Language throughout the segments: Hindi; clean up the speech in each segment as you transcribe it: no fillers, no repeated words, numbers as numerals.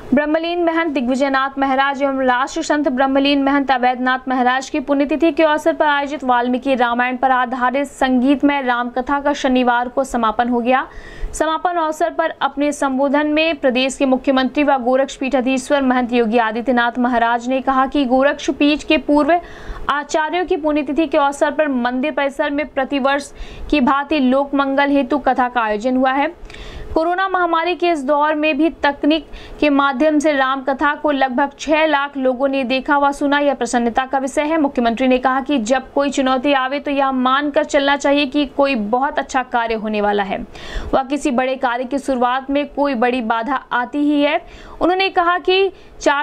ब्रह्मलीन महंत दिग्विजयनाथ महाराज एवं राष्ट्र संत ब्रह्मलीन महंत अवैधनाथ महाराज की पुण्यतिथि के अवसर पर आयोजित वाल्मीकि रामायण पर आधारित संगीतमय रामकथा का शनिवार को समापन हो गया। समापन अवसर पर अपने संबोधन में प्रदेश के मुख्यमंत्री व गोरक्ष पीठाधीश्वर महंत योगी आदित्यनाथ महाराज ने कहा कि गोरक्ष पीठ के पूर्व आचार्यों की पुण्यतिथि के अवसर पर मंदिर परिसर में प्रतिवर्ष की भांति लोक मंगल हेतु कथा का आयोजन हुआ है। कोरोना महामारी के इस दौर में भी तकनीक के माध्यम से राम कथा को लगभग 6 लाख लोगों ने देखा व सुना, यह प्रसन्नता का विषय है। मुख्यमंत्री ने कहा कि जब कोई चुनौती आवे तो यह मानकर चलना चाहिए कि कोई बहुत अच्छा कार्य होने वाला है व किसी बड़े कार्य की शुरुआत में कोई बड़ी बाधा आती ही है। उन्होंने कहा कि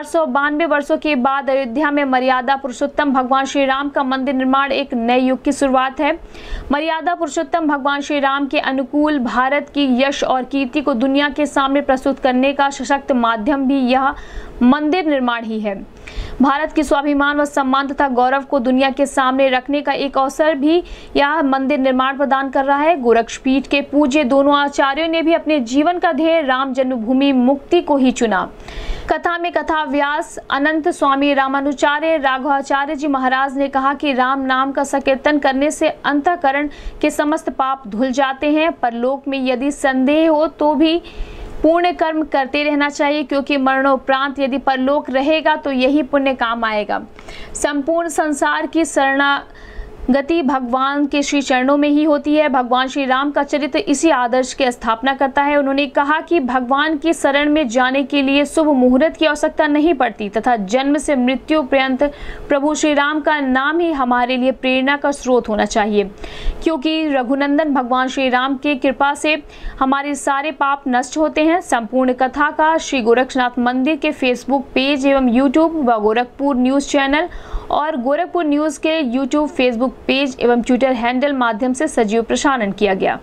492 वर्षों के बाद अयोध्या में मर्यादा पुरुषोत्तम भगवान श्री राम का मंदिर निर्माण एक नए युग की शुरुआत है। मर्यादा पुरुषोत्तम भगवान श्री राम के अनुकूल भारत की यश और कीर्ति को दुनिया के सामने प्रस्तुत करने का सशक्त माध्यम भी यह मंदिर निर्माण ही है। भारत के स्वाभिमान व सम्मान तथा गौरव को दुनिया के सामने रखने का एक अवसर भी यह मंदिर निर्माण प्रदान कर रहा है। गोरक्ष पीठ के पूज्य दोनों आचार्यों ने भी अपने जीवन का ध्येय राम जन्मभूमि मुक्ति को ही चुना। कथा में कथा व्यास अनंत स्वामी रामानुचार्य राघवाचार्य जी महाराज ने कहा कि राम नाम का संकीर्तन करने से अंतःकरण के समस्त पाप धुल जाते हैं। परलोक में यदि संदेह हो तो भी पुण्य कर्म करते रहना चाहिए, क्योंकि मरणोपरांत यदि परलोक रहेगा तो यही पुण्य काम आएगा। संपूर्ण संसार की शरणागति भगवान के श्री चरणों में ही होती है। भगवान श्री राम का चरित्र इसी आदर्श की स्थापना करता है। उन्होंने कहा कि भगवान की शरण में जाने के लिए शुभ मुहूर्त की आवश्यकता नहीं पड़ती तथा जन्म से मृत्यु पर्यंत प्रभु श्री राम का नाम ही हमारे लिए प्रेरणा का स्रोत होना चाहिए, क्योंकि रघुनंदन भगवान श्री राम की कृपा से हमारे सारे पाप नष्ट होते हैं। संपूर्ण कथा का श्री गोरक्षनाथ मंदिर के फेसबुक पेज एवं यूट्यूब व गोरखपुर न्यूज चैनल और गोरखपुर न्यूज के यूट्यूब, फेसबुक पेज एवं ट्विटर हैंडल माध्यम से सजीव प्रसारण किया गया।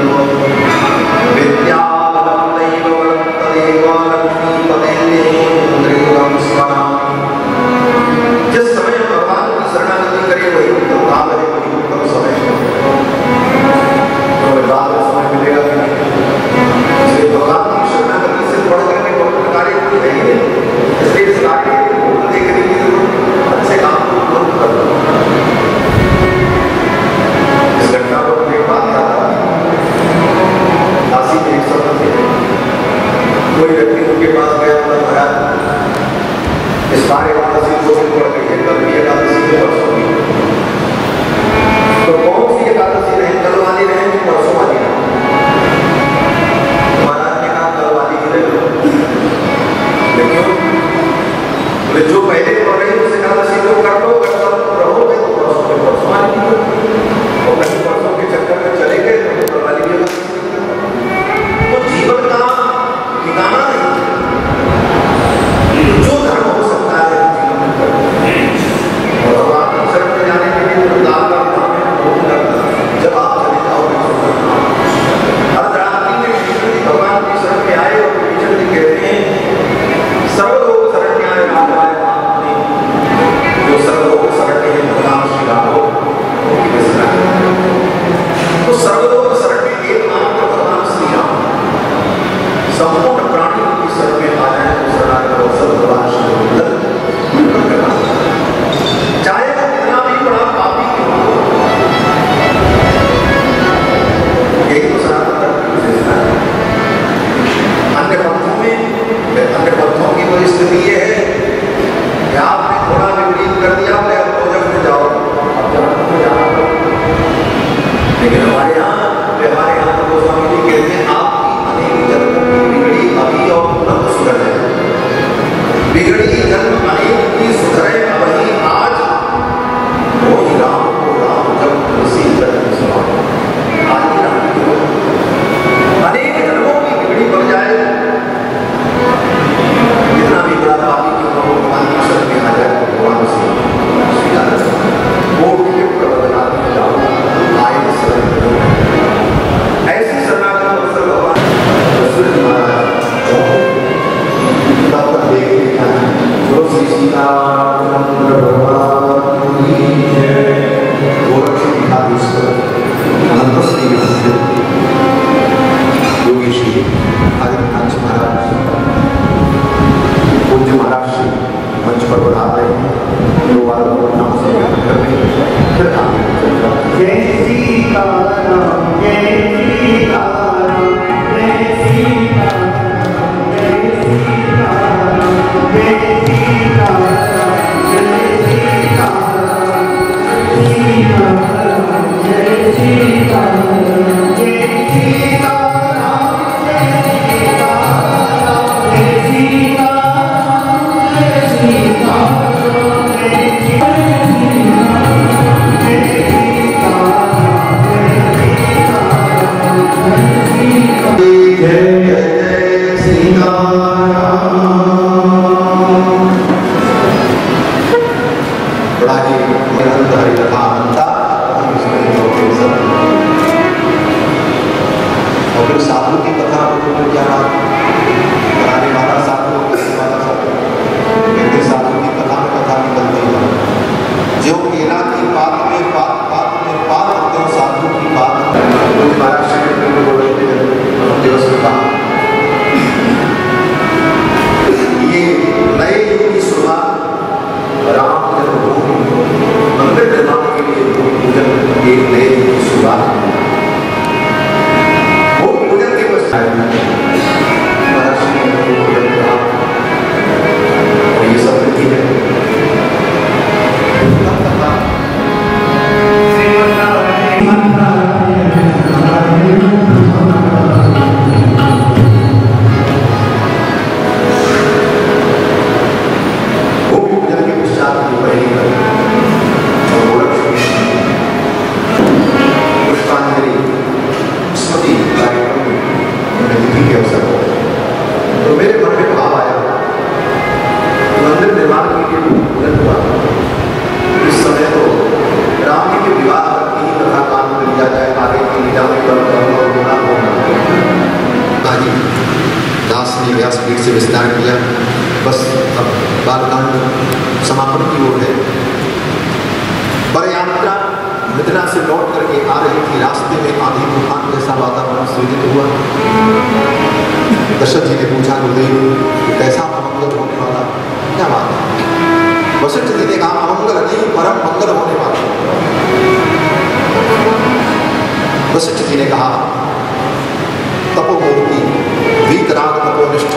विद्या दोबारा नाम से फिर आगे जय सीताराम जय सीताराम जय सीताराम जय सीताराम जय सीताराम जय सीताराम जय सीताराम जय सीताराम जय सीताराम जय साधु की कथा क्या बात बनाने वाला साधु कहते साधु की कथा में कथा निकलती है जो केला की बात में बात तो साधु की बात दिवस का ये नए युग की शुरुआत राम जन्मभूमि मंदिर निर्माण के लिए पूजन एक नए युग की शुरुआत ये सब लिखी है तो मेरे मन में भाव आया मंदिर निर्माण के लिए पूजन हुआ इस समय तो राम जी के विवाह की ही कथा कान में लिया जाए आगे की लीला में दास ने व्यासपीठ से विस्तार किया बस अब बालकांड समापन की ओर है। पर यात्रा मिथिला से लौट करके आ रही थी रास्ते में आंधी तूफान जैसा वातावरण सृजित हुआ। दशरथ जी ने पूछा गुरुदेव कैसा अमंगल होने वाला क्या बात है? वशिष्ठ जी ने कहा अमंगल नहीं परम मंगल होने वाला। वशिष्ठ जी ने कहा तपोमूर्ति वीतराग तपोनिष्ठ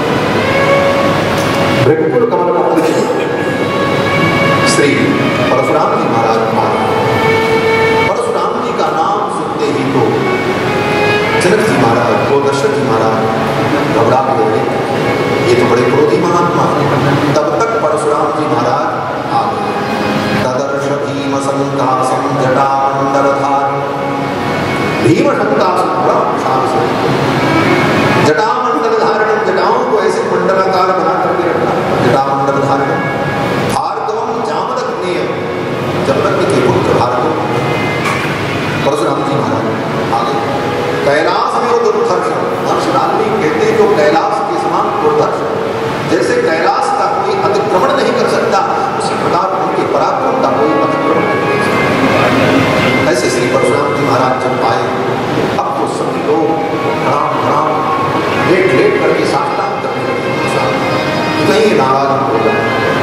भृगुकुल कमल का पुरुष श्री परशुराम जी महाराज परशुराम जी का नाम सुनते ही तो जनक जी महाराज तो दशरथ जी महाराज घबरा गए। ये तो बड़े क्रोधी महात्मा। तब तक परशुराम जी महाराज आ गए। तदर्श भीम संकासम जटामंडलधार भीम संकासम बड़ा विशाल से जटामंडल धारण जटाओं को ऐसे मंडलाकार बना करके रखा। जटामंडल धारण भार्गवम जामदग्नेय जमदग्नि के पुत्र भार्गव परशुराम जी महाराज आगे कैलाश में वो दुर्धर्ष वाल्मीकि कहते हैं जो कैलाश के समान दुर्धर्ष जैसे कैलाश का कोई अतिक्रमण नहीं कर सकता उसी प्रकार उनके पराक्रम का कोई अतिक्रमण नहीं कर सकता। ऐसे श्री परशुराम जी महाराज जब आए अब तो सभी लोग प्रणाम प्रणाम लेट लेट करके साष्टांग करने लगे। कहीं नाराज हो गए।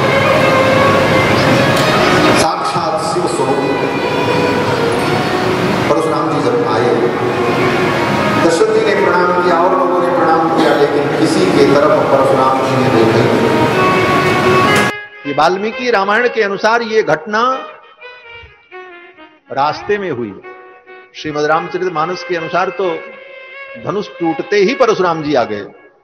साक्षात शिव स्वरूप परशुराम जी जब आए दशरथ जी ने प्रणाम किया और लोगों ने प्रणाम किया लेकिन किसी के तरफ परशुराम जी ने देखा। ये वाल्मीकि रामायण के अनुसार ये घटना रास्ते में हुई। श्रीमद् रामचरितमानस के अनुसार तो धनुष टूटते ही परशुराम जी आ गए।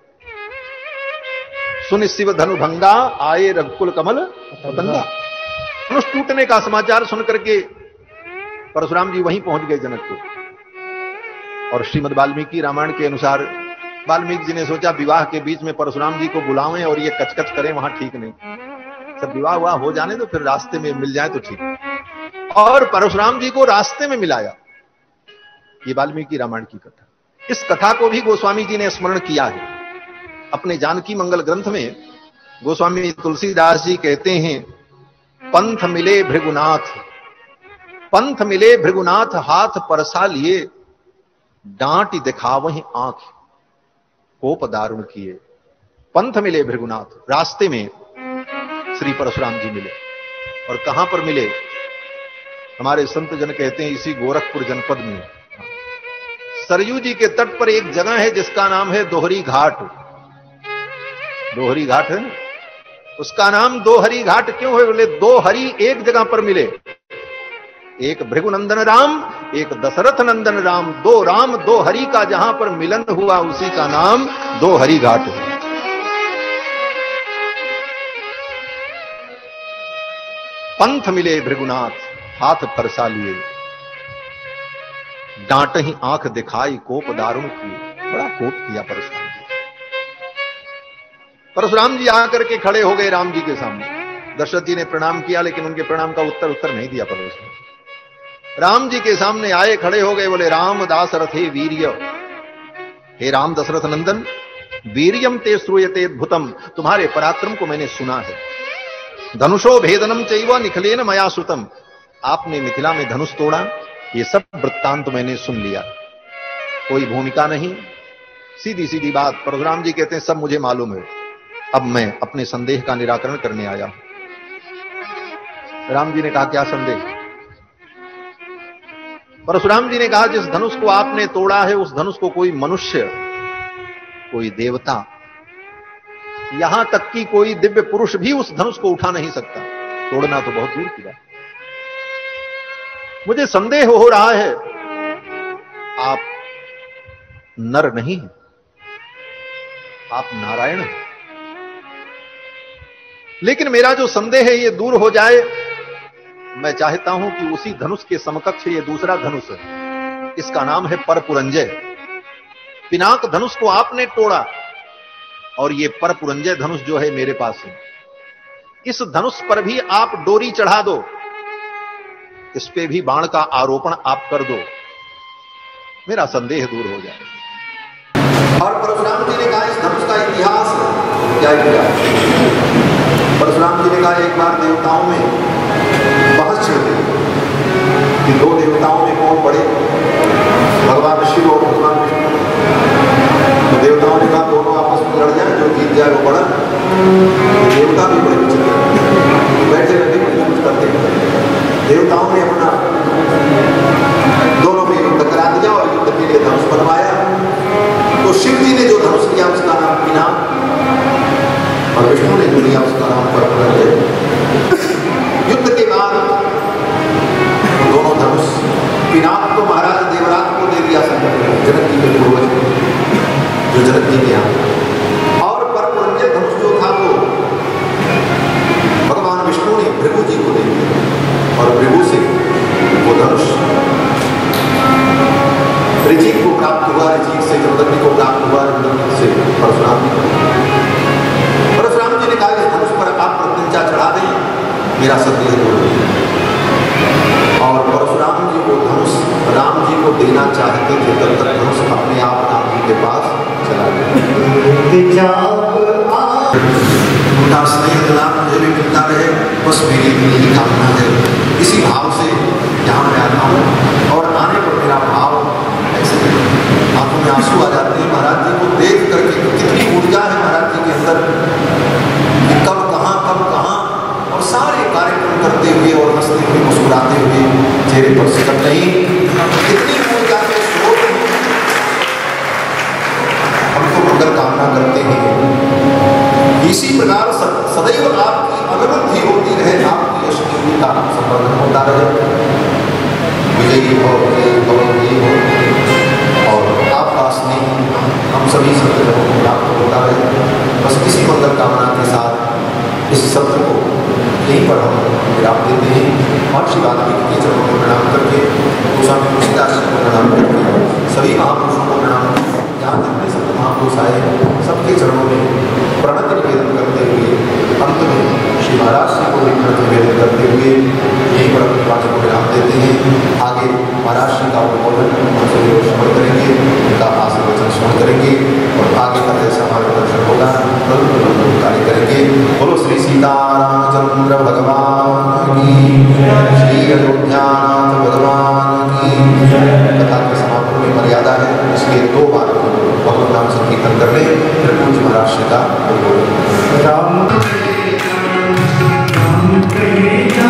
सुन शिव धनु भंगा आए रघुकुल कमल पतंगा। धनुष टूटने का समाचार सुनकर के परशुराम जी वहीं पहुंच गए जनकपुर। और श्रीमद् वाल्मीकि रामायण के अनुसार वाल्मीकि जी ने सोचा विवाह के बीच में परशुराम जी को बुलावें और ये कचकच करें वहां ठीक नहीं। सब विवाह हुआ हो जाने तो फिर रास्ते में मिल जाए तो ठीक। और परशुराम जी को रास्ते में मिलाया। ये वाल्मीकि रामायण की कथा। इस कथा को भी गोस्वामी जी ने स्मरण किया है अपने जानकी मंगल ग्रंथ में। गोस्वामी तुलसीदास जी कहते हैं पंथ मिले भृगुनाथ, पंथ मिले भृगुनाथ हाथ परसा लिए, डांट दिखावहीं आंख कोप दारुण किए। पंथ मिले भृगुनाथ, रास्ते में श्री परशुराम जी मिले। और कहां पर मिले? हमारे संत जन कहते हैं इसी गोरखपुर जनपद में सरयू जी के तट पर एक जगह है जिसका नाम है दोहरी घाट। दोहरी घाट है ना, उसका नाम दोहरी घाट क्यों है? बोले दो हरि एक जगह पर मिले, एक भृगुनंदन राम, एक दशरथ नंदन राम, दो राम दो हरि का जहां पर मिलन हुआ उसी का नाम दो हरि घाट है। पंथ मिले भृगुनाथ हाथ परसा लिए, डांट ही आंख दिखाई कोप दारुण किए। बड़ा कोप किया परशुराम जी। परशुराम जी आकर के खड़े हो गए राम जी के सामने। दशरथ जी ने प्रणाम किया लेकिन उनके प्रणाम का उत्तर नहीं दिया परशुराम। राम जी के सामने आए, खड़े हो गए, बोले राम दास रथे वीर्य। हे राम दशरथ नंदन, वीर्यम ते श्रूयते अद्भुतम, तुम्हारे पराक्रम को मैंने सुना है। धनुषो भेदनम चैव निखलेन मया श्रुतम, आपने मिथिला में धनुष तोड़ा, ये सब वृत्तांत मैंने सुन लिया। कोई भूमिका नहीं, सीधी सीधी बात। परशुराम जी कहते हैं सब मुझे मालूम है, अब मैं अपने संदेह का निराकरण करने आया हूं। राम जी ने कहा क्या संदेह? परशुराम जी ने कहा जिस धनुष को आपने तोड़ा है उस धनुष को कोई मनुष्य, कोई देवता, यहां तक कि कोई दिव्य पुरुष भी उस धनुष को उठा नहीं सकता। तोड़ना तो बहुत दूर की बात। मुझे संदेह हो रहा है आप नर नहीं हैं, आप नारायण हैं। लेकिन मेरा जो संदेह है ये दूर हो जाए। मैं चाहता हूं कि उसी धनुष के समकक्ष ये दूसरा धनुष है, इसका नाम है परपुरंजय। पिनाक धनुष को आपने तोड़ा और ये परपुरंजय धनुष जो है मेरे पास है। इस धनुष पर भी आप डोरी चढ़ा दो, इस पे भी बाण का आरोपण आप कर दो, मेरा संदेह दूर हो जाए। और परशुराम जी ने कहा इस धनुष का इतिहास क्या इतिहास? परशुराम जी ने कहा एक बार देवताओं में बहस छिड़ गई कि दो देवताओं में कौन बड़े, भगवान शिव और भगवान विष्णु। तो देवताओं ने कहा दोनों आपस में लड़ जाए, जो जीत जाए वो बड़ा। देवता भी बड़े विचित्र बैठे रहते कुछ करते हैं। देवताओं ने अपना दोनों में युद्ध करा दिया और युद्ध के लिए धनुष बनवाया। तो शिव जी ने जो धनुष लिया उसका नाम पिनाक और विष्णु ने जो लिया उसका नाम परपुरंजय। युद्ध के बाद दोनों धनुष, पिनाक को महाराज देवराज को दे दिया जनक जी के पूर्वज, जो जनक जी के यहाँ, और परपुरंजय धनुष जो था वो भगवान विष्णु ने भृगु जी को दे दिया और भृगु से वो धनुष ऋचिक को प्राप्त हुआ, ऋचिक से जमदग्नि को प्राप्त हुआ, जमदग्नि से परशुराम जी ने कहा इस धनुष पर आप प्रत्यंचा चढ़ा दें, मेरा संदेह दूर हो। और परशुराम जी को धनुष राम जी को देना चाहते थे, तब तक धनुष अपने आप राम जी के पास चला गया। उनका स्नेह लाभ मुझे भी मिलता रहे, बस मेरी यही कामना है। इसी भाव से यहाँ मैं आता हूँ और आने पर मेरा भाव ऐसे आंखों में आंसू आ जाते हैं महाराज जी को देख करके। कितनी ऊर्जा है महाराज जी के अंदर, कब कहाँ और सारे कार्यक्रम करते हुए और हंसते हुए मुस्कुराते हुए, चेहरे पर सिकट नहीं, कितनी ऊर्जा के स्रोत हमको मंगल कामना करते हैं। इसी प्रकार सदैव आपकी अभिवृद्धि होती रहे, आपकी यशस्वी का संवर्धन होता रहे, विजयी हो, विजयी हो और आपका स्नेह हम सभी सत्य को प्राप्त होता रहे। बस इसी मंगल कामना के साथ इस सत्र को यहीं पर हम विराम देते हैं। महर्षि वाल्मीकि के चरणों में प्रणाम करके, गोस्वामी तुलसीदास जी को प्रणाम करके, सभी महापुरुषों को प्रणाम करके, यहाँ जितने संत महापुरुष आए सबके चरणों में प्रणत निवेदन करते हुए, अंत में श्री महाराज जी को भी प्रणत निवेदन करते हुए यहीं पर अपने पाठ को विराम देते हैं। आगे महाराज जी का उद्बोधन हम सभी लोग श्रवण करेंगे, उनका आशीर्वचन श्रवण करेंगे और आगे का जैसा हमारा दर्शन होगा कार्य करेंगे। बोलो श्री सीतारामचंद्र भगवान की, श्री अयोध्यानाथ भगवान की। कथा के समापन में मर्यादा है, इसलिए 2 बार भगवत नाम संकीर्तन कर ले, फिर पूज्य महाराज जी का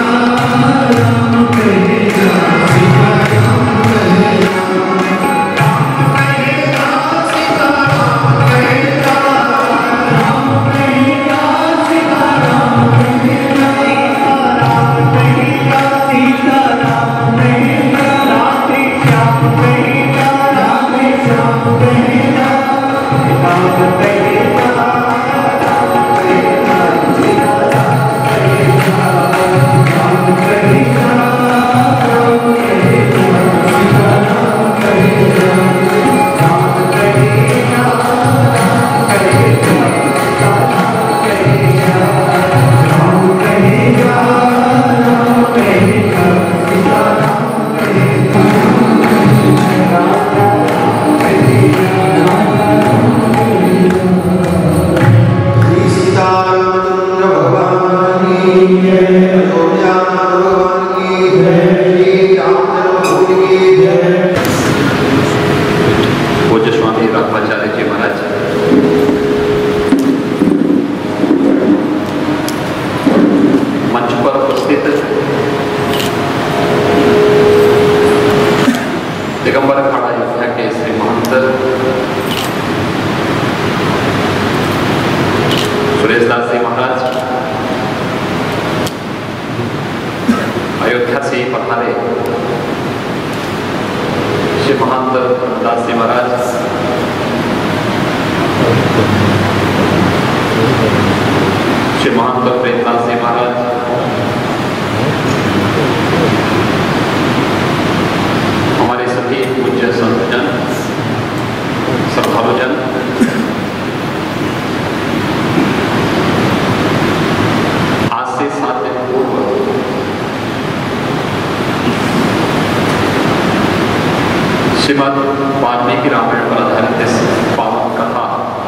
श्रीमद् वाल्मीकि रामायण पर आधारित इस पावन कथा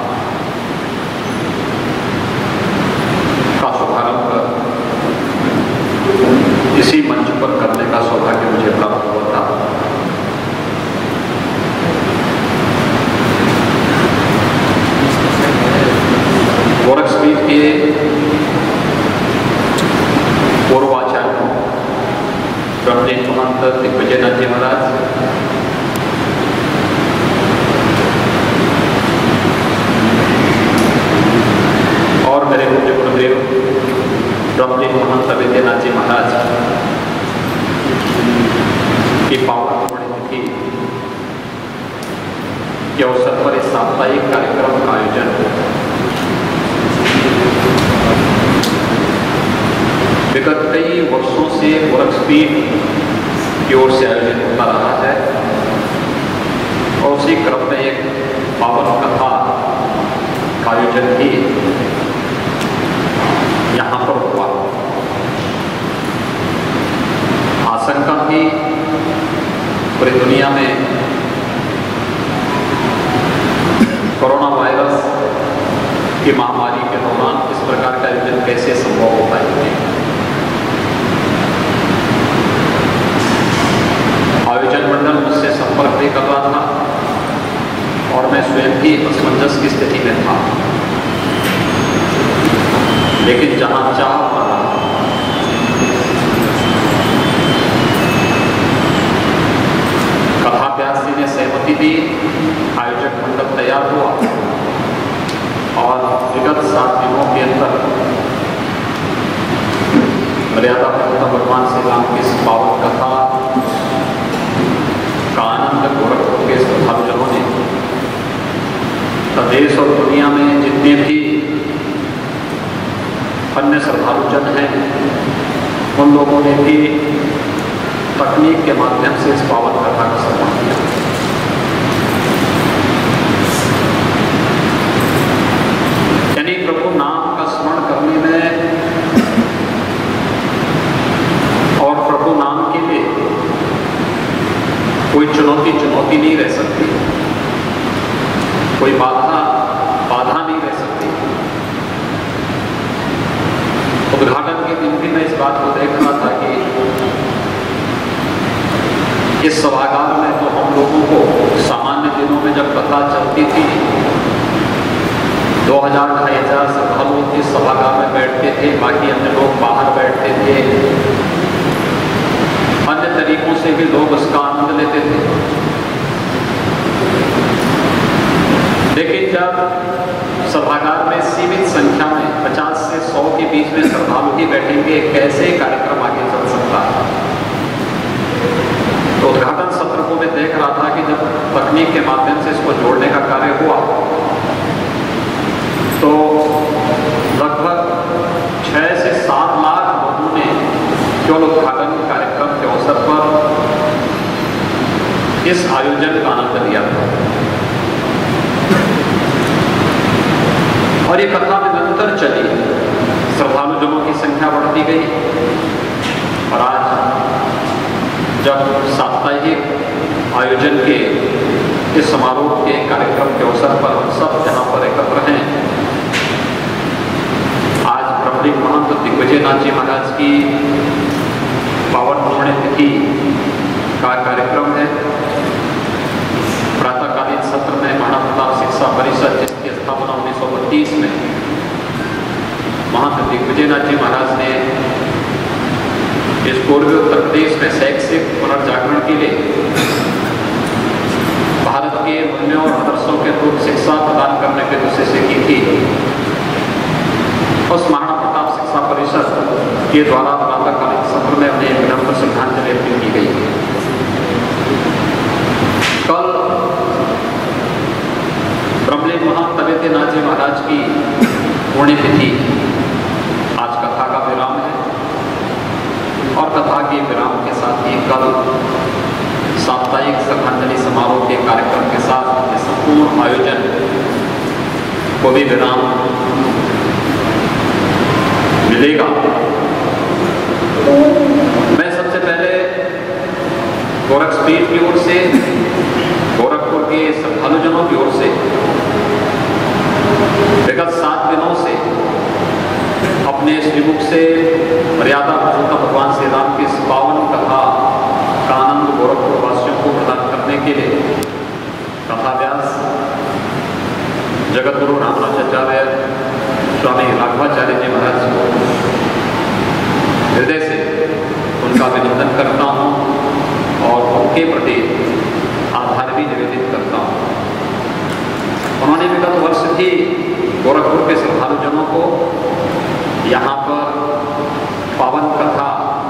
का शुभारंभ इसी मंच पर करने का सौभाग्य मुझे प्राप्त हुआ था। गोरखपीठ के पूर्वाचार्यों ब्रह्मलीन महंत दिग्विजयनाथ जी महाराज, और मेरे पूज्य गुरुदेव ब्रह्मलीन महंत विद्यानाथ जी महाराज की पावन पुण्यतिथि के अवसर पर इस साप्ताहिक कार्यक्रम का आयोजन विगत कई वर्षों से गोरखपीठ की ओर से आयोजित होता रहा है और उसी क्रम में एक पावन कथा का आयोजन भी यहाँ पर हुआ। आशंका थी पूरी दुनिया में कोरोना वायरस की महामारी के दौरान इस प्रकार का आयोजन कैसे संभव हो पाएंगे। आयोजन मंडल मुझसे संपर्क भी कर रहा था और मैं स्वयं भी असमंजस की स्थिति में था, लेकिन जहां चाह पड़ा कथाव्यास जी ने सहमति दी, आयोजक मंडल तैयार हुआ और विगत 7 दिनों के अंदर मर्यादा पुरुषोत्तम भगवान श्री राम की इस पावन कथा का आनंद गोरखपुर के श्रद्धालुओं ने, देश और दुनिया में जितने भी अन्य श्रद्धालुजन हैं उन लोगों ने भी तकनीक के माध्यम से इस पावन कथा का सम्मान किया। यानी प्रभु नाम का स्मरण करने में और प्रभु नाम के लिए कोई चुनौती नहीं रह सकती, कोई बाधा नहीं रह सकती। उद्घाटन के दिन भी मैं इस बात को देख रहा था कि इस सभागार में तो हम लोगों को सामान्य दिनों में जब कथा चलती थी 2000-2500 श्रद्धालु इस सभागार में बैठते थे, बाकी अन्य लोग बाहर बैठते थे, अन्य तरीकों से भी लोग उसका आनंद लेते थे। लेकिन जब सभागार में सीमित संख्या में 50 से 100 के बीच में श्रद्धालु ही बैठेंगे, कैसे कार्यक्रम आगे चल सकता है। तो उद्घाटन सत्र को मैं देख रहा था कि जब तकनीक के माध्यम से इसको जोड़ने का कार्य हुआ उद्घाटन कार्यक्रम के अवसर पर इस आयोजन का आनंद लिया था और ये कथा निरंतर चली। श्रद्धालुजनों की संख्या बढ़ती गई और आज जब साप्ताहिक आयोजन के इस समारोह के कार्यक्रम के अवसर पर हम सब जहाँ पर एकत्र हैं, आज ब्रह्मलीन महंत दिग्विजयनाथ जी महाराज की पावन पुण्यतिथि का कार्यक्रम है। प्रातःकालीन सत्र में महाराणा प्रताप शिक्षा परिषद, जिसकी स्थापना 1932 में महंत दिग्विजयनाथ जी महाराज ने इस पूर्वी उत्तर प्रदेश में शैक्षिक पुनर्जागरण के लिए भारत के मूल्यों और आदर्शों के अनुरूप शिक्षा प्रदान करने के उद्देश्य से की थी। उस महाराणा प्रताप शिक्षा परिषद के द्वारा प्रातःकालीन सत्र में उन्हें विनम्र श्रद्धांजलि अर्पित की गई। कल ब्रह्मलीन महंत दिग्विजयनाथ जी महाराज की पुण्यतिथि, आज कथा का विराम है और कथा के विराम के साथ ही कल साप्ताहिक श्रद्धांजलि समारोह के कार्यक्रम के साथ संपूर्ण आयोजन को भी विराम मिलेगा। मैं सबसे पहले गोरखपीठ की ओर से, गोरखपुर के श्रद्धालुजनों की ओर से विगत 7 दिनों से अपने श्रीमुख से मर्यादा पुरुषोत्तम भगवान श्री राम की इस पावन कथा का आनंद गोरखपुर वासियों को प्रदान करने के लिए कथा व्यास जगत गुरु रामानुजाचार्य स्वामी राघवाचार्य जी महाराज को हृदय से उनका अभिनंदन करता हूँ और उनके प्रति आभार भी निवेदित करता हूँ। उन्होंने विगत वर्ष भी गोरखपुर के श्रद्धालुजनों को यहाँ पर पावन कथा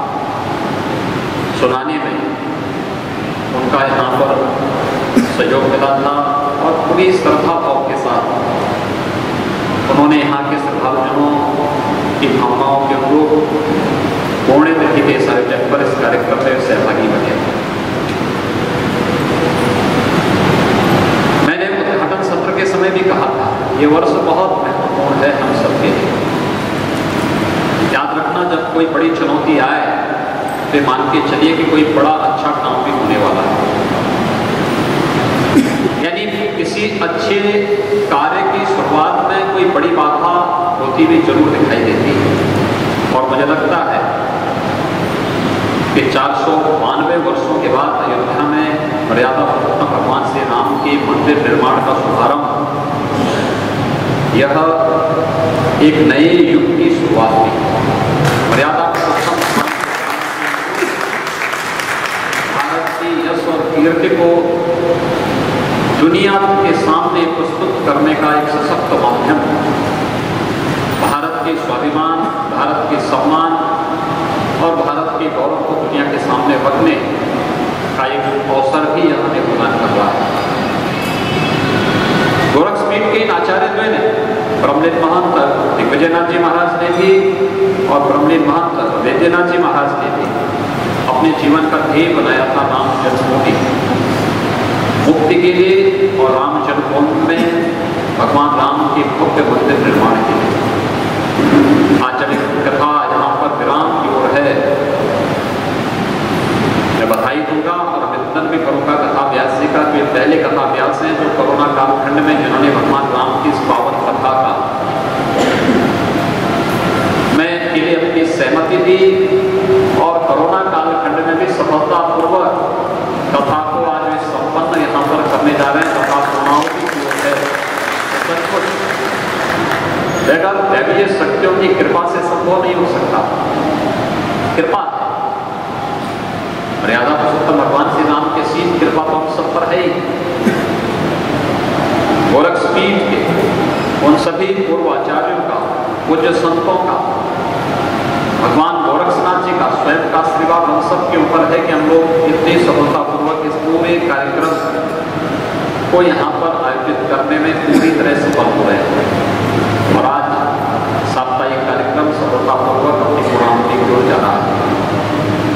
सुनाने में उनका यहाँ पर सहयोग मिला था और पूरी श्रद्धा भाव के साथ उन्होंने यहाँ के श्रद्धालुजनों की भावनाओं के अनुरूप पुण्यतिथि के इस आयोजन पर इस कार्यक्रम में सहभागी बने। मैंने उद्घाटन सत्र के समय भी कहा था, ये वर्ष बहुत महत्वपूर्ण है हम सबके लिए। याद रखना, जब कोई बड़ी चुनौती आए तो मान के चलिए कि कोई बड़ा अच्छा काम भी होने वाला है। यानी किसी अच्छे कार्य की शुरुआत में कोई बड़ी बाधा होती भी जरूर दिखाई देती है और मुझे लगता है कि 492 वर्षों के बाद अयोध्या में मर्यादा पुरुषोत्तम भगवान श्री राम के मंदिर निर्माण का शुभारंभ, यह एक नए युग की शुरुआत हुई। मर्यादा पुरुषोत्तम भारत की यश और कीर्ति को दुनिया के सामने प्रस्तुत करने का एक सशक्त माध्यम, भारत के स्वाभिमान, भारत के सम्मान और भारत के गौरव को दुनिया के सामने रखने का एक अवसर भी यह हमें प्रदान कर रहा है। गोरखपीठ के इन आचार्यों ने, ब्रह्मलीन महंत दिग्विजयनाथ जी महाराज ने भी और ब्रह्मलीन महंत वैद्यनाथ जी महाराज ने भी अपने जीवन का ध्येय बनाया था राम जन्मभूमि मुक्ति के लिए और राम जन्मभूमि में भगवान राम के भव्य मंदिर निर्माण के लिए। आज जब एक कथा यहाँ पर विराम की ओर है, मैं बधाई दूंगा और अभिनंदन भी करूंगा कथा व्यास जी का, कि पहले कथा व्यास हैं जो कोरोना कालखंड में जिन्होंने भगवान राम की इस पावन कथा का मैं के लिए अपनी सहमति दी और कोरोना कालखंड में भी सफलतापूर्वक कथा को आज वे संपन्न यहाँ पर करने जा रहे हैं। कथा सुनाओ की जरूरत है, सचमुच बगैर दैवीय शक्तियों की कृपा से संभव नहीं हो सकता। कृपा मर्यादा पुरुषोत्तम भगवान श्री राम के सीन कृपा तो हम सब पर है ही। गोरखपीठ के उन सभी पूर्व आचार्यों का, पूज्य संतों का, भगवान गोरक्षनाथ जी का स्वयं का आशीर्वाद हम सब के ऊपर है कि हम लोग इतनी सफलतापूर्वक इस पूरे कार्यक्रम को यहाँ पर आयोजित करने में पूरी तरह सफल हो रहे हैं और आज साप्ताहिक कार्यक्रम सफलतापूर्वक अपनी पूर्णाहुति की ओर जा रहा है।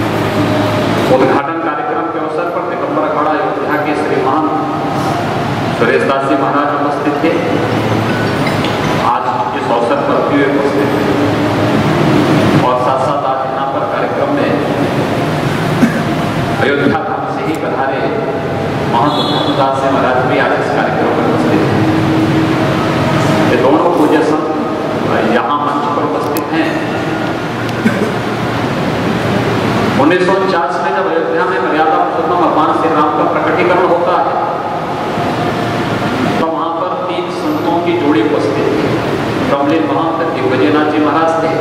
अयोध्या धाम से ही पधारे महंत धर्मदास जी महाराज भी आज इस कार्यक्रम में उपस्थित हैं। ये दोनों पूज्य संत यहाँ मंच पर उपस्थित हैं। 1949 में जब अयोध्या में मर्यादा पुरुषोत्तम भगवान श्री राम का प्रकटीकरण होता है तो वहां पर 3 संतों की जोड़ी उपस्थित थी। ब्रह्मलीन महंत दिग्विजयनाथ जी महाराज थे,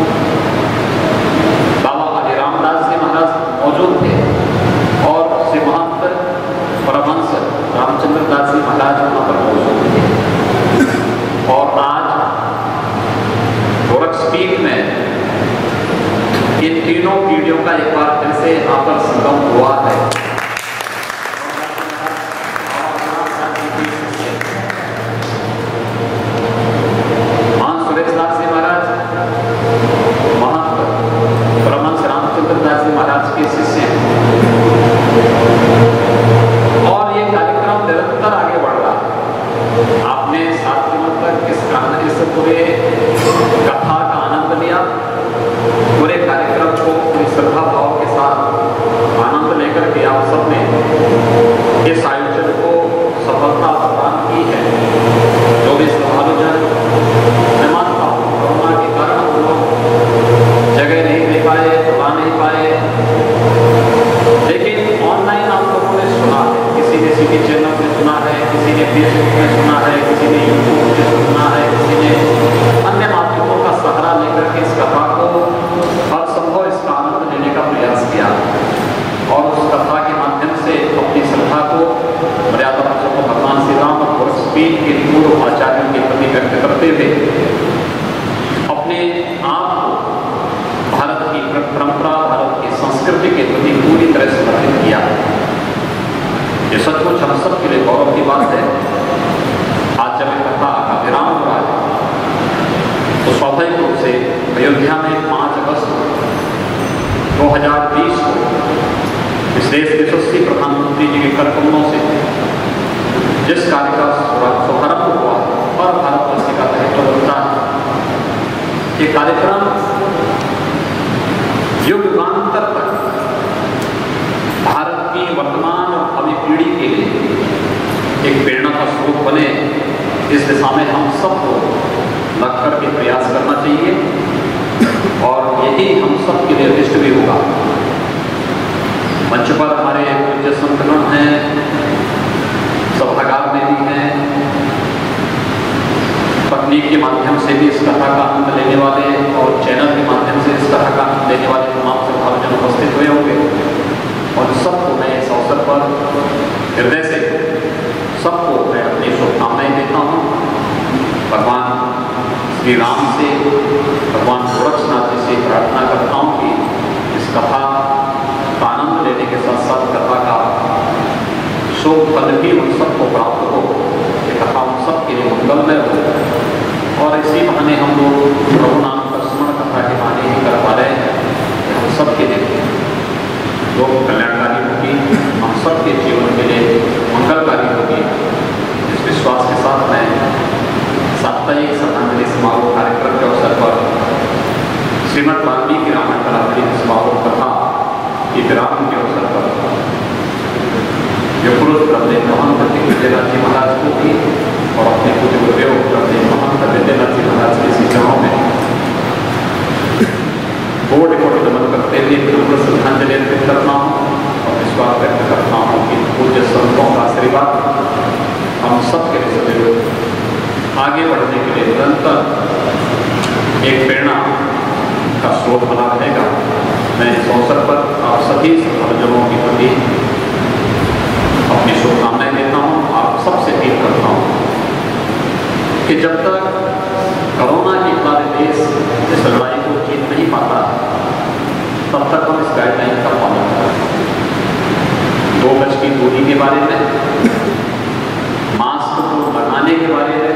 बाबा हरिरामदास जी महाराज मौजूद थे और श्री महंत परमहंस रामचंद्र दास जी महाराज वहां पर मौजूद थे। और आज गोरक्षपीठ में इन तीनों पीढ़ियों का एक बार फिर से यहाँ पर संगम हुआ है। महान सुरेशदास जी महाराज महंत परमहंस रामचंद्र दास जी महाराज के शिष्य हैं और ये कार्यक्रम निरंतर आगे बढ़ रहा है। आपने 7 दिनों तक इस पूरे कथा का आनंद लिया। पूरे कार्यक्रम को पूरी श्रद्धा भाव के साथ आनंद लेकर के आप सबने इस आयोजन को सफलता प्रदान की है। जो भी श्रद्धालुजन, मैं मानता हूँ कोरोना के कारण हम लोग जगह नहीं दे पाए, बुला नहीं पाए, लेकिन ऑनलाइन आप लोगों ने सुना है। किसी ने सीटी चैनल पे सुना है, किसी ने फेसबुक में सुना है, किसी ने यूट्यूब पे सुना है, किसी ने अन्य माध्यमों का सहारा लेकर के इस कथा को हर संभव इसका आनंद लेने का प्रयास किया और उस कथा के माध्यम से अपनी श्रद्धा को मर्यादा पुरुषोत्तम भगवान श्री राम और गोरक्षपीठ के पूर्व आचार्यों के प्रति व्यक्त करते हुए अपने आप को भारत की परंपरा, भारत की संस्कृति के प्रति पूरी तरह समर्पित किया। ये सचमुच हम सब के लिए गौरव की बात है। आज जब कथा का विराम हो रहा है तो स्वाभाविक रूप से अयोध्या में 5 अगस्त 2020 को इस देश के यशस्वी प्रधानमंत्री जी के करकमलों से जिस कार्य का शुभारंभ हुआ और भारतवासी का दायित्व बनता है, ये कार्यक्रम युगांतर तक भारत की वर्तमान और भावी पीढ़ी के लिए एक प्रेरणा का स्रोत बने, इस दिशा में हम सबको लग करके प्रयास करना चाहिए और यही हम सब के लिए इष्ट भी होगा। मंच पर हमारे पूज्य संतगण हैं, सभागार में भी हैं, तकनीक के माध्यम से भी इस कथा का आनंद लेने वाले और चैनल के माध्यम से इस कथा का आनंद लेने वाले तमाम श्रद्धालुजन उपस्थित हुए होंगे और सबको मैं इस अवसर पर हृदय से सबको मैं अपनी शुभकामनाएं देता हूँ। भगवान श्री राम से, भगवान गोरक्षनाथ जी से प्रार्थना करता हूँ कि इस कथा का आनंद लेने के साथ साथ कथा का शुभ फल भी उन सबको प्राप्त हो, ये कथा उन सबके लिए मंगलमय हो और इसी बहाने हम लोग प्रभु नाम का स्मरण कथा के बहाने ही कर पा रहे हैं। हम सबके लिए लोक कल्याणकारी होगी, हम सबके जीवन के लिए मंगलकारी होगी। इस विश्वास के साथ मैं साप्ताहिक श्रद्धांजलि समारोह कार्यक्रम के अवसर पर श्रीमद् वाल्मीकि रामायण कलावली समारोह कथा के विराम के अवसर पर जो पुरुष ब्रह्मलीन महंत दिग्विजयनाथ जी महाराज को भी और अपने पूज्य गुरुदेव ब्रह्मलीन महंत विद्यानाथ जी महाराज के शिष्यों में कोटि कोटि नमन करते हुए विनम्र श्रद्धांजलि अर्पित करता हूँ और विश्वास व्यक्त करता हूँ कि पूज्य संतों का आशीर्वाद हम सबके लिए सदैव आगे बढ़ने के लिए निरंतर एक प्रेरणा का स्रोत बना रहेगा। मैं इस अवसर पर आप सभी श्रद्धालुओं के प्रति अपनी शुभकामनाएं देता हूँ। आप सबसे अपील करता हूँ कि जब तक कोरोना के हमारे देश इस लड़ाई को जीत नहीं पाता तब तक हम इस गाइडलाइन का पालन करें। 2 गज की दूरी के बारे में, मास्क को लगाने के बारे में,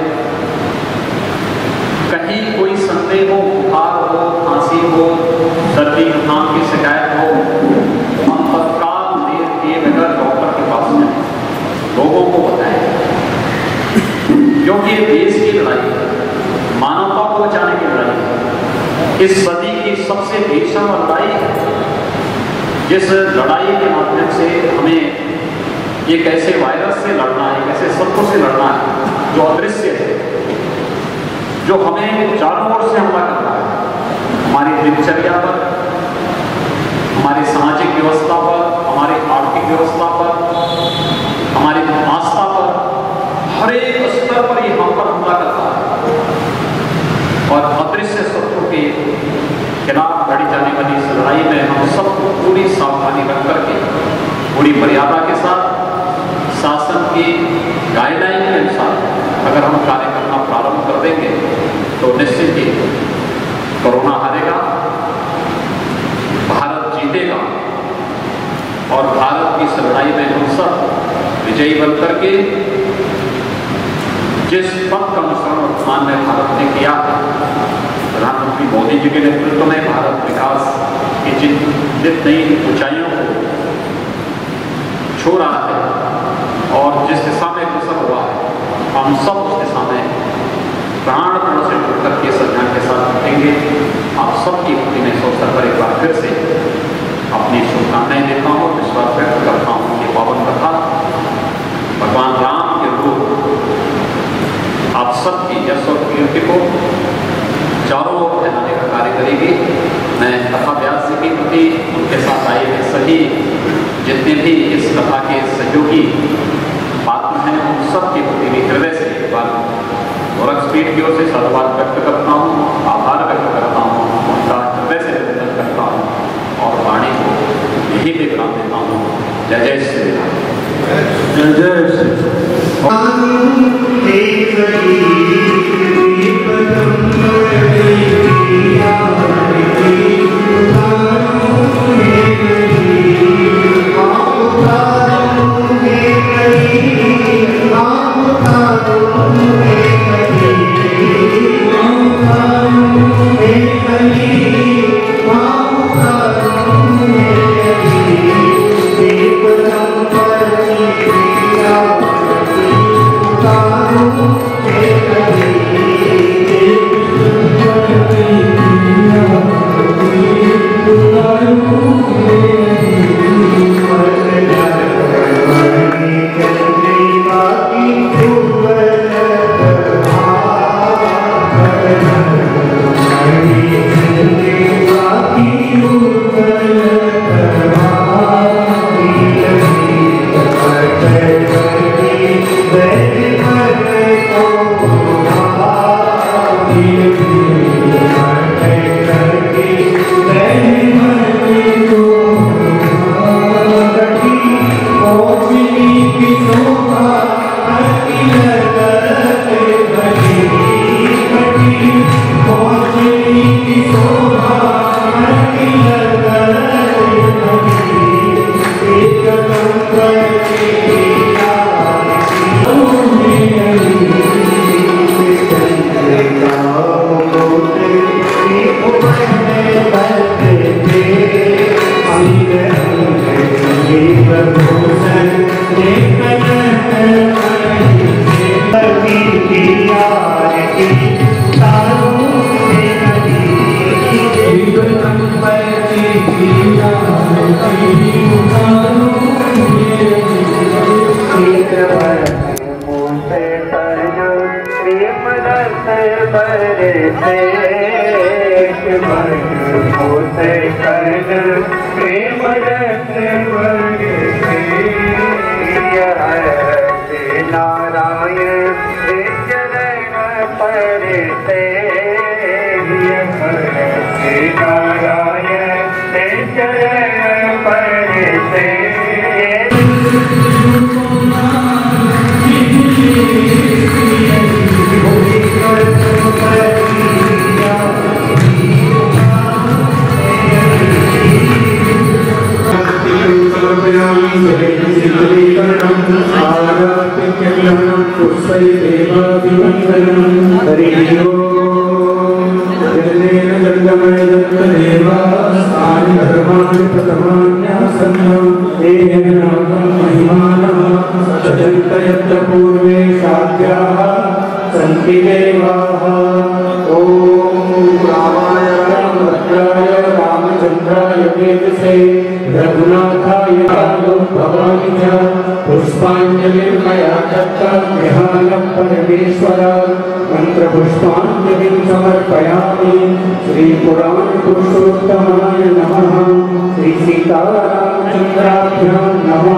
कहीं कोई संदेह हो, बुखार हो, खांसी हो, सर्दी जुकाम की शिकायत हो, हम तत्काल देर किए बगैर डॉक्टर के पास जाएं, लोगों को बताएं, क्योंकि ये देश की लड़ाई है, मानवता को बचाने की लड़ाई है, इस सदी की सबसे भीषण लड़ाई है। जिस लड़ाई के माध्यम से हमें एक ऐसे वायरस से लड़ना है, एक ऐसे शत्रु से लड़ना है जो अदृश्य है, जो हमें चारों ओर से हमला कर रहा है, हमारी दिनचर्या पर, हमारी सामाजिक व्यवस्था पर, हमारी आर्थिक व्यवस्था पर, हमारी आस्था पर, हर एक स्तर पर ये हम पर हमला करता है। और अदृश्य शत्रु के खिलाफ लड़ी जाने वाली इस लड़ाई में हम सबको पूरी सावधानी रख करके, पूरी मर्यादा के साथ, शासन की गाइडलाइन के अनुसार अगर हम कार्य करना प्रारंभ कर देंगे तो निश्चित ही कोरोना हारेगा, भारत जीतेगा और भारत की इस लड़ाई में हम सब विजयी बन करके जिस पथ का अनुसरण माननीय भारत ने किया है, प्रधानमंत्री मोदी जी के नेतृत्व में भारत विकास की जिन नई ऊंचाइयों को छू रहा है और जिस दिशा में अग्रसर हुआ है, हम सब उस दिशा में प्राण से जुड़ करके इस अभियान के साथ जुटेंगे। आप सबकी प्रति में इस अवसर पर एक बार फिर से अपनी शुभकामनाएं देता हूँ, विश्वास व्यक्त करता हूँ कि पावन कथा भगवान राम के रूप आप सबकी यश और कीर्ति को चारों ओर फैलाने का कार्य करेगी। मैं कथा व्यास जी के प्रति, उनके साथ आए हुए सभी जितने भी इस कथा के सहयोगी पात्र हैं, उन सब के प्रति भी हृदय से एक बार गोरखपीठ की ओर से साधुवाद व्यक्त करता हूँ, आभार व्यक्त करता हूँ, उनका हृदय से अभिनंदन करता हूँ और वाणी को यही भी विराम देता हूँ। जय जय श्री राम। जय जय श्री रघुनाथ भवानि च पुष्पाञ्जलिर्मया दत्तं विहाय परमेश्वर मंत्रपुष्पाञ्जलिं समर्पयामि। श्रीपुराणपुरुषोत्तमाय नमः। श्री सीतारामचन्द्राभ्यां नमः।